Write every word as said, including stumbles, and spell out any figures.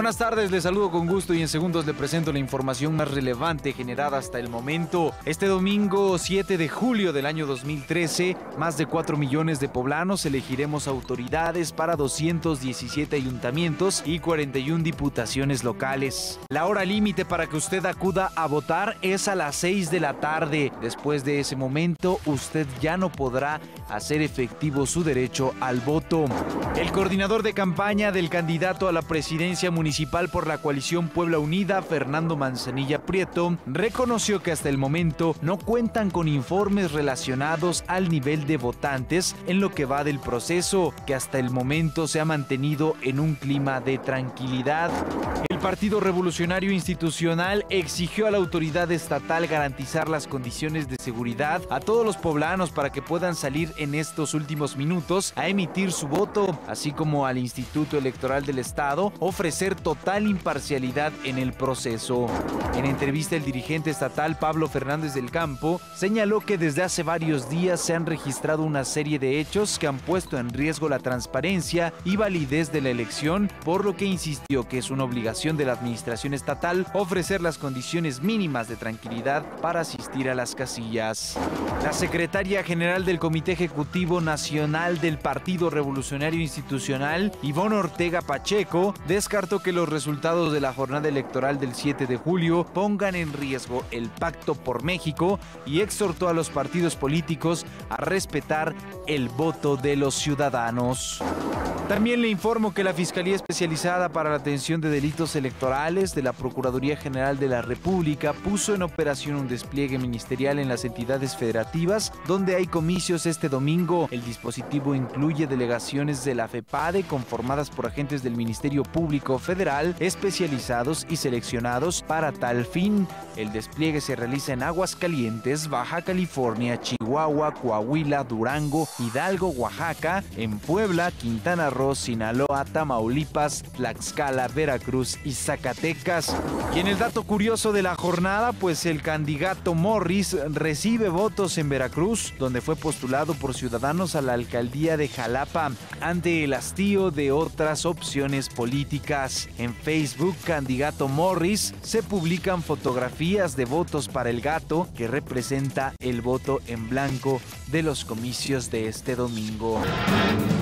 Buenas tardes, les saludo con gusto y en segundos le presento la información más relevante generada hasta el momento. Este domingo siete de julio del año dos mil trece, más de cuatro millones de poblanos elegiremos autoridades para doscientos diecisiete ayuntamientos y cuarenta y una diputaciones locales. La hora límite para que usted acuda a votar es a las seis de la tarde. Después de ese momento, usted ya no podrá hacer efectivo su derecho al voto. El coordinador de campaña del candidato a la presidencia municipal por la coalición Puebla Unida, Fernando Manzanilla Prieto, reconoció que hasta el momento no cuentan con informes relacionados al nivel de votantes en lo que va del proceso, que hasta el momento se ha mantenido en un clima de tranquilidad. El Partido Revolucionario Institucional exigió a la autoridad estatal garantizar las condiciones de seguridad a todos los poblanos para que puedan salir en estos últimos minutos a emitir su voto, así como al Instituto Electoral del Estado ofrecer total imparcialidad en el proceso. En entrevista, el dirigente estatal Pablo Fernández del Campo señaló que desde hace varios días se han registrado una serie de hechos que han puesto en riesgo la transparencia y validez de la elección, por lo que insistió que es una obligación de la administración estatal ofrecer las condiciones mínimas de tranquilidad para asistir a las casillas. La secretaria general del Comité Ejecutivo Nacional del Partido Revolucionario Institucional, Ivonne Ortega Pacheco, descartó que los resultados de la jornada electoral del siete de julio pongan en riesgo el Pacto por México y exhortó a los partidos políticos a respetar el voto de los ciudadanos. También le informo que la Fiscalía Especializada para la Atención de Delitos Electorales de la Procuraduría General de la República puso en operación un despliegue ministerial en las entidades federativas donde hay comicios este domingo. El dispositivo incluye delegaciones de la FEPADE conformadas por agentes del Ministerio Público Federal especializados y seleccionados para tal fin. El despliegue se realiza en Aguascalientes, Baja California, Chihuahua, Coahuila, Durango, Hidalgo, Oaxaca, en Puebla, Quintana Roo, Sinaloa, Tamaulipas, Tlaxcala, Veracruz y Zacatecas. Y en el dato curioso de la jornada, pues el candidato Morris recibe votos en Veracruz, donde fue postulado por ciudadanos a la alcaldía de Jalapa, ante el hastío de otras opciones políticas. En Facebook, candidato Morris, se publican fotografías de votos para el gato, que representa el voto en blanco de los comicios de este domingo.